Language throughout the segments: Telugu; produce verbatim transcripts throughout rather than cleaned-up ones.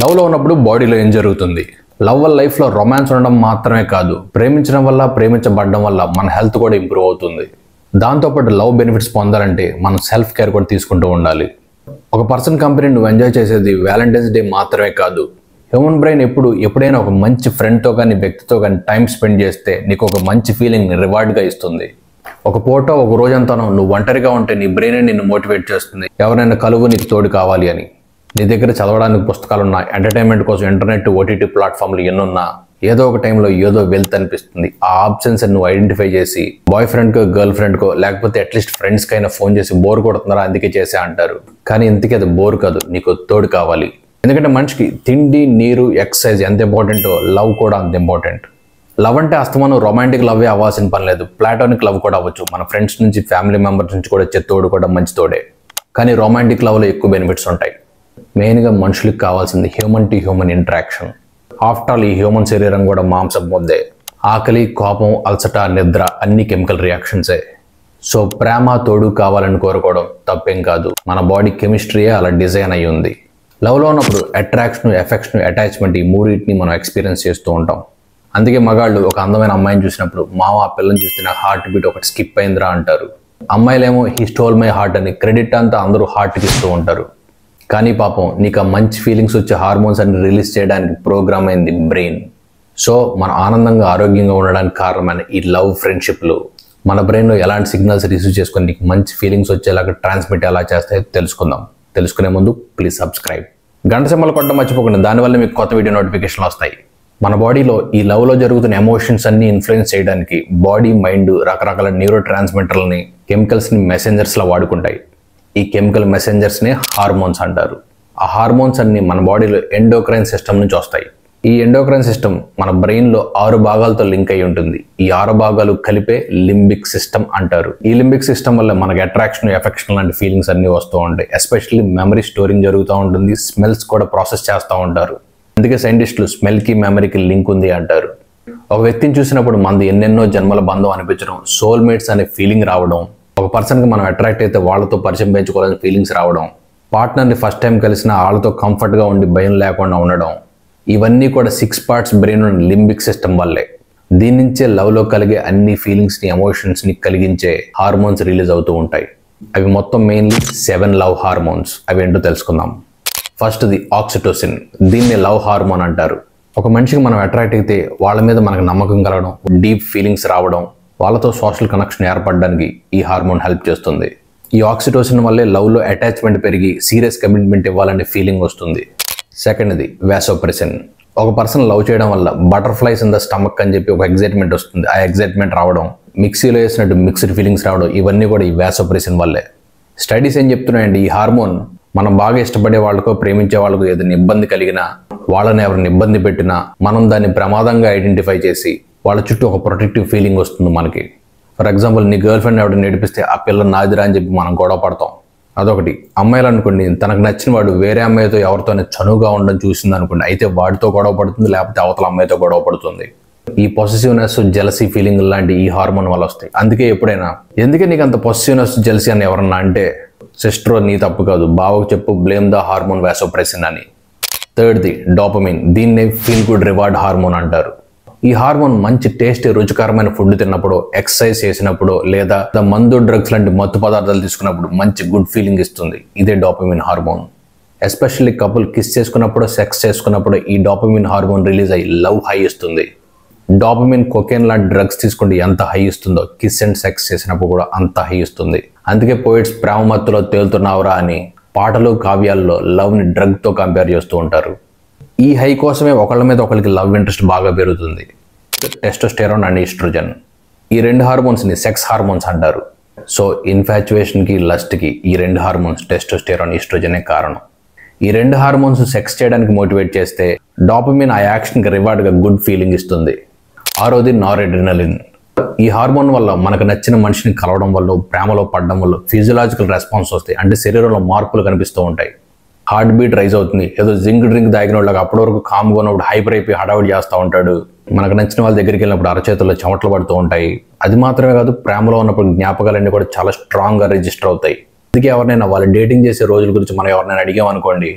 లవ్ లో ఉన్నప్పుడు బాడీలో ఏం జరుగుతుంది? లవ్ వల్ల లైఫ్ లో రొమాన్స్ ఉండడం మాత్రమే కాదు, ప్రేమించడం వల్ల ప్రేమించబడడం వల్ల మన హెల్త్ కూడా ఇంప్రూవ్ అవుతుంది. దాంతోపాటు లవ్ బెనిఫిట్స్ పొందాలంటే మనం సెల్ఫ్ కేర్ కూడా తీసుకుంటూ ఉండాలి. ఒక పర్సన్ కంపెనీ నువ్వు ఎంజాయ్ చేసేది వ్యాలంటైన్స్ డే మాత్రమే కాదు. హ్యూమన్ బ్రెయిన్ ఎప్పుడు ఎప్పుడైనా ఒక మంచి ఫ్రెండ్తో కానీ వ్యక్తితో కానీ టైం స్పెండ్ చేస్తే నీకు ఒక మంచి ఫీలింగ్ రివార్డ్గా ఇస్తుంది. ఒక ఫోటో ఒక రోజంతా నువ్వు ఒంటరిగా ఉంటే నీ బ్రెయిన్ నిన్ను మోటివేట్ చేస్తుంది, ఎవరైనా కలువు నీకు తోడు కావాలి అని. నీ దగ్గర చదవడానికి పుస్తకాలున్నా, ఎంటర్టైన్మెంట్ కోసం ఇంటర్నెట్ ఓటీటీ ప్లాట్ఫామ్లు ఎన్నున్నా, ఏదో ఒక టైంలో ఏదో వెల్త్ అనిపిస్తుంది. ఆ ఆప్షన్స్ నువ్వు ఐడెంటిఫై చేసి బాయ్ ఫ్రెండ్కో గర్ల్ ఫ్రెండ్కో లేకపోతే అట్లీస్ట్ ఫ్రెండ్స్కి అయినా ఫోన్ చేసి బోర్ కొడుతున్నారా అందుకే చేసే అంటారు. కానీ ఇంతకీ అది బోర్ కాదు, నీకు తోడు కావాలి. ఎందుకంటే మనిషికి తిండి, నీరు, ఎక్సర్సైజ్ ఎంత ఇంపార్టెంటో లవ్ కూడా అంత ఇంపార్టెంట్. లవ్ అంటే అస్తమానం రొమాంటిక్ లవ్వే అవ్వాల్సిన పని లేదు, ప్లాటోనిక్ లవ్ కూడా అవ్వచ్చు. మన ఫ్రెండ్స్ నుంచి, ఫ్యామిలీ మెంబర్స్ నుంచి కూడా వచ్చే తోడు కూడా మంచి తోడే. కానీ రొమాంటిక్ లవ్లో ఎక్కువ బెనిఫిట్స్ ఉంటాయి. మెయిన్గా మనుషులకు కావాల్సింది human to human interaction. After all ఈ హ్యూమన్ శరీరం కూడా మాంసం ముద్దే. ఆకలి, కోపం, అలసట, నిద్ర అన్ని కెమికల్ రియాక్షన్సే. సో ప్రేమ, తోడు కావాలని కోరుకోవడం తప్పేం కాదు. మన బాడీ కెమిస్ట్రీయే అలా డిజైన్ అయ్యి ఉంది. లవ్లో ఉన్నప్పుడు అట్రాక్షన్, ఎఫెక్షన్, అటాచ్మెంట్ ఈ మూడింటిని మనం ఎక్స్పీరియన్స్ చేస్తూ ఉంటాం. అందుకే మగాళ్ళు ఒక అందమైన అమ్మాయిని చూసినప్పుడు మామ ఆ పిల్లని చూస్తే నా హార్ట్ బీట్ ఒకటి స్కిప్ అయిందిరా అంటారు. అమ్మాయిలేమో హీ స్టోల్ మై హార్ట్ అని క్రెడిట్ అంతా అందరూ హార్ట్కి ఇస్తూ ఉంటారు. కానీ పాపం నీకు ఆ మంచి ఫీలింగ్స్ వచ్చే హార్మోన్స్ అన్ని రిలీజ్ చేయడానికి ప్రోగ్రామ్ అయింది బ్రెయిన్. సో మన ఆనందంగా, ఆరోగ్యంగా ఉండడానికి కారణమైన ఈ లవ్ ఫ్రెండ్షిప్లు మన బ్రెయిన్లో ఎలాంటి సిగ్నల్స్ రిసీవ్ చేసుకొని నీకు మంచి ఫీలింగ్స్ వచ్చేలాగా ట్రాన్స్మిట్ ఎలా చేస్తాయో తెలుసుకుందాం. తెలుసుకునే ముందు ప్లీజ్ సబ్స్క్రైబ్, గంట సింబల్ కొట్టడం మర్చిపోకండి. దానివల్ల మీకు కొత్త వీడియో నోటిఫికేషన్లు వస్తాయి. మన బాడీలో ఈ లవ్లో జరుగుతున్న ఎమోషన్స్ అన్ని ఇన్ఫ్లుయెన్స్ చేయడానికి బాడీ, మైండ్ రకరకాల న్యూరో ట్రాన్స్మిటర్లని, కెమికల్స్ని మెసెంజర్స్లా వాడుకుంటాయి. ఈ కెమికల్ మెసెంజర్స్ని హార్మోన్స్ అంటారు. ఆ హార్మోన్స్ అన్ని మన బాడీలో ఎండోక్రైన్ సిస్టమ్ నుంచి వస్తాయి. ఈ ఎండోక్రైన్ సిస్టమ్ మన బ్రెయిన్లో ఆరు భాగాలతో లింక్ అయి ఉంటుంది. ఈ ఆరు భాగాలు కలిపే లింబిక్ సిస్టమ్ అంటారు. ఈ లింబిక్ సిస్టమ్ వల్ల మనకి అట్రాక్షన్, ఎఫెక్షన్ లాంటి ఫీలింగ్స్ అన్ని వస్తూ ఉంటాయి. ఎస్పెషల్లీ మెమరీ స్టోరింగ్ జరుగుతూ ఉంటుంది. స్మెల్స్ కూడా ప్రాసెస్ చేస్తూ ఉంటారు. అందుకే సైంటిస్టులు స్మెల్కి మెమరీకి లింక్ ఉంది అంటారు. ఒక వ్యక్తిని చూసినప్పుడు మనది ఎన్నెన్నో జన్మల బంధం అనిపించడం, సోల్మేట్స్ అనే ఫీలింగ్ రావడం, ఒక పర్సన్కి మనం అట్రాక్ట్ అయితే వాళ్ళతో పరిచయం పెంచుకోవాలని ఫీలింగ్స్ రావడం, పార్ట్నర్ని ఫస్ట్ టైం కలిసిన వాళ్ళతో కంఫర్ట్గా ఉండి భయం లేకుండా ఉండడం, ఇవన్నీ కూడా six parts brain limbic system వల్లే. దీని నుంచే లవ్లో కలిగే అన్ని ఫీలింగ్స్ని, ఎమోషన్స్ని కలిగించే హార్మోన్స్ రిలీజ్ అవుతూ ఉంటాయి. అవి మొత్తం మెయిన్లీ సెవెన్ లవ్ హార్మోన్స్. అవి ఏంటో తెలుసుకుందాం. ఫస్ట్ది ఆక్సిటోసిన్. దీన్ని లవ్ హార్మోన్ అంటారు. ఒక మనిషికి మనం అట్రాక్ట్ అయితే వాళ్ళ మీద మనకు నమ్మకం కలగడం, డీప్ ఫీలింగ్స్ రావడం, వాళ్ళతో సోషల్ కనెక్షన్ ఏర్పడడానికి ఈ హార్మోన్ హెల్ప్ చేస్తుంది. ఈ ఆక్సిటోసిన్ వల్లే లవ్లో అటాచ్మెంట్ పెరిగి సీరియస్ కమిట్మెంట్ ఇవ్వాలనే ఫీలింగ్ వస్తుంది. సెకండ్ది వాసోప్రెసిన్. ఒక పర్సన్ లవ్ చేయడం వల్ల బటర్ఫ్లైస్ ఇన్ ద స్టమక్ అని చెప్పి ఒక ఎగ్జైట్మెంట్ వస్తుంది. ఆ ఎగ్జైట్మెంట్ రావడం, మిక్సీలో వేసినట్టు మిక్స్డ్ ఫీలింగ్స్ రావడం, ఇవన్నీ కూడా ఈ వాసోప్రెసిన్ వల్లే. స్టడీస్ ఏం చెప్తున్నాయండి, ఈ హార్మోన్ మనం బాగా ఇష్టపడే వాళ్ళకో, ప్రేమించే వాళ్ళకో ఏదైనా ఇబ్బంది కలిగినా, వాళ్ళని ఎవరిని ఇబ్బంది పెట్టినా మనం దాన్ని ప్రమాదంగా ఐడెంటిఫై చేసి వాళ్ళ చుట్టూ ఒక ప్రొటెక్టివ్ ఫీలింగ్ వస్తుంది మనకి. ఫర్ ఎగ్జాంపుల్, నీ గర్ల్ ఫ్రెండ్ ఎవరిని నేర్పిస్తే ఆ పిల్ల నాదిరా అని చెప్పి మనం గొడవ పడతాం. అదొకటి. అమ్మాయిలు అనుకోండి, తనకు నచ్చిన వాడు వేరే అమ్మాయితో ఎవరితోనే చనువుగా ఉండడం చూసింది అనుకోండి, అయితే వాడితో గొడవ పడుతుంది, లేకపోతే అవతల అమ్మాయితో గొడవ పడుతుంది. ఈ పొసెసివ్నెస్, జెలసీ ఫీలింగ్ లాంటి ఈ హార్మోన్ వల్ల వస్తాయి. అందుకే ఎప్పుడైనా ఎందుకే నీకు అంత పొసెసివ్నెస్, జెలసీ అని ఎవరన్నా అంటే, సిస్టర్ నీ తప్పు కాదు, బావకు చెప్పు, బ్లేమ్ ద హార్మోన్ వాసోప్రెసిన్ అని. థర్డ్ది డోపమిన్. దీన్నే ఫీల్ గుడ్ రివార్డ్ హార్మోన్ అంటారు. ఈ హార్మోన్ మంచి టేస్ట్, రుచికరమైన ఫుడ్ తిన్నప్పుడు, ఎక్సర్సైజ్ చేసినప్పుడు, లేదా మందు, డ్రగ్స్ లాంటి మత్తు పదార్థాలు తీసుకున్నప్పుడు మంచి గుడ్ ఫీలింగ్ ఇస్తుంది. ఇదే dopamine hormone. Especially couple kiss చేసుకున్నప్పుడు, సెక్స్ చేసుకున్నప్పుడు ఈ డోపమిన్ హార్మోన్ రిలీజ్ అయ్యి లవ్ హై ఇస్తుంది. డోపమిన్, కొకేన్ లాంటి డ్రగ్స్ తీసుకుంటే ఎంత హై ఇస్తుందో, కిస్ అండ్ సెక్స్ చేసినప్పుడు కూడా అంత హై ఇస్తుంది. అందుకే పోయిట్స్ ప్రేమ మత్తులో తేలుతున్నావురా అని పాటలు, కావ్యాల్లో లవ్ని డ్రగ్తో కంపేర్ చేస్తూ ఉంటారు. ఈ హై కోసమే ఒకళ్ళ మీద ఒకరికి లవ్ ఇంట్రెస్ట్ బాగా పెరుగుతుంది. Testosterone and estrogen. ఈ రెండు హార్మోన్స్ని సెక్స్ హార్మోన్స్ అంటారు. సో ఇన్ఫాచ్యుయేషన్కి, లస్ట్కి ఈ రెండు హార్మోన్స్ టెస్టోస్టెరాన్, ఈస్ట్రోజనే కారణం. ఈ రెండు హార్మోన్స్ సెక్స్ చేయడానికి మోటివేట్ చేస్తే డోపమిన్ ఆ యాక్షన్కి రివార్డ్గా గుడ్ ఫీలింగ్ ఇస్తుంది. ఆరోది నారెడ్రినలిన్. ఈ హార్మోన్ వల్ల మనకు నచ్చిన మనిషిని కలవడం వల్ల, ప్రేమలో పడడం వల్ల ఫిజియలాజికల్ రెస్పాన్స్ వస్తాయి. అంటే శరీరంలో మార్పులు కనిపిస్తూ ఉంటాయి. హార్ట్ బీట్ రైజ్ అవుతుంది. ఏదో జింక్ డ్రింక్ తాగిన వాళ్ళకి అప్పటి వరకు కామ్గా ఉన్నప్పుడు హైపర్ అయిపోయి హడావుడి చేస్తూ ఉంటాడు. మనకు నచ్చిన వాళ్ళ దగ్గరికి వెళ్ళినప్పుడు అరచేతుల్లో చెమటలు పడుతూ ఉంటాయి. అది మాత్రమే కాదు, ప్రేమలో ఉన్నప్పుడు జ్ఞాపకాలన్నీ కూడా చాలా స్ట్రాంగ్గా రిజిస్టర్ అవుతాయి. అందుకే ఎవరినైనా వాళ్ళు డేటింగ్ చేసే రోజుల గురించి మనం ఎవరినైనా అడిగామనుకోండి,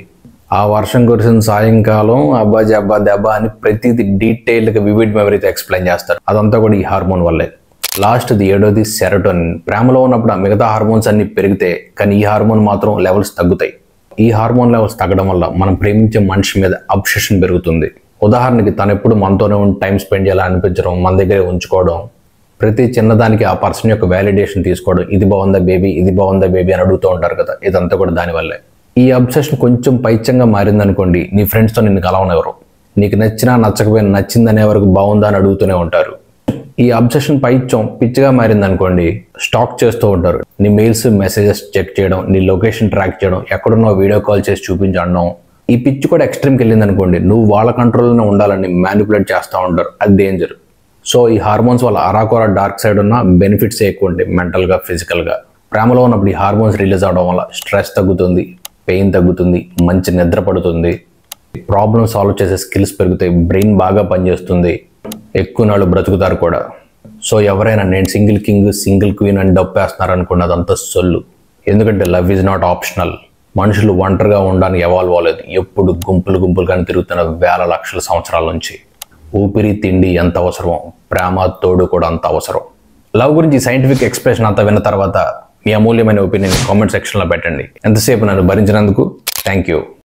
ఆ వర్షం కురిసిన సాయంకాలం అబ్బా జబ్బా దెబ్బ అని ప్రతిదీ డీటెయిల్డ్గా వివిడ్ మెమరీతో ఎక్స్ప్లెయిన్ చేస్తారు. అదంతా కూడా ఈ హార్మోన్ వల్లే. లాస్ట్ది ఏడోది సెరోటోనిన్. ప్రేమలో ఉన్నప్పుడు ఆ మిగతా హార్మోన్స్ అన్ని పెరిగితే కానీ ఈ హార్మోన్ మాత్రం లెవెల్స్ తగ్గుతాయి. ఈ హార్మోన్ లెవెల్స్ తగ్గడం వల్ల మనం ప్రేమించే మనిషి మీద అబ్సెషన్ పెరుగుతుంది. ఉదాహరణకి తను ఎప్పుడు మనతోనే ఉండి టైం స్పెండ్ చేయాలని అనిపించడం, మన దగ్గరే ఉంచుకోవడం, ప్రతి చిన్నదానికి ఆ పర్సన్ యొక్క వ్యాలిడేషన్ తీసుకోవడం, ఇది బాగుందా బేబీ, ఇది బాగుందా బేబీ అని అడుగుతూ ఉంటారు కదా, ఇదంతా కూడా దానివల్లే. ఈ అబ్సెషన్ కొంచెం పైత్యంగా మారిందనుకోండి, నీ ఫ్రెండ్స్తో నిన్ను కలవనెవరు. నీకు నచ్చినా నచ్చకపోయినా నచ్చిందనే వరకు బాగుందా అని అడుగుతూనే ఉంటారు. ఈ అబ్సెషన్ పైత్యం పిచ్చిగా మారిందనుకోండి, స్టాక్ చేస్తూ ఉంటారు. నీ మెయిల్స్ మెసేజెస్ చెక్ చేయడం, నీ లొకేషన్ ట్రాక్ చేయడం, ఎక్కడున్నా వీడియో కాల్ చేసి చూపించడం. ఈ పిచ్చి కూడా ఎక్స్ట్రీమ్కి వెళ్ళింది అనుకోండి, నువ్వు వాళ్ళ కంట్రోల్లోనే ఉండాలని మ్యానిపులేట్ చేస్తూ ఉంటారు. అది డేంజర్. సో ఈ హార్మోన్స్ వల్ల అరాకొర డార్క్ సైడ్ ఉన్న బెనిఫిట్స్ ఎక్కువ ఉంటాయి మెంటల్గా, ఫిజికల్గా. ప్రేమలో ఉన్నప్పుడు ఈ హార్మోన్స్ రిలీజ్ అవడం వల్ల స్ట్రెస్ తగ్గుతుంది, పెయిన్ తగ్గుతుంది, మంచి నిద్ర పడుతుంది, ప్రాబ్లమ్ సాల్వ్ చేసే స్కిల్స్ పెరుగుతాయి, బ్రెయిన్ బాగా పనిచేస్తుంది, ఎక్కువ నాళ్ళు బ్రతుకుతారు కూడా. సో ఎవరైనా నేను సింగిల్ కింగ్ సింగిల్ క్వీన్ అని డప్పేస్తున్నారు అనుకున్న అదంతా సొల్లు. ఎందుకంటే లవ్ ఈజ్ నాట్ ఆప్షనల్. మనుషులు ఒంటరిగా ఉండడానికి ఎవాల్వ్ అవ్వలేదు. ఎప్పుడు గుంపులు గుంపులుగానే తిరుగుతున్న వేల లక్షల సంవత్సరాల నుంచి. ఊపిరి తిండి ఎంత అవసరమో ప్రేమ తోడు కూడా అంత అవసరం. లవ్ గురించి సైంటిఫిక్ ఎక్స్ప్రెషన్ అంతా విన్న తర్వాత మీ అమూల్యమైన ఒపీనియన్ కామెంట్ సెక్షన్లో పెట్టండి. ఎంతసేపు నన్ను భరించినందుకు థ్యాంక్ యూ.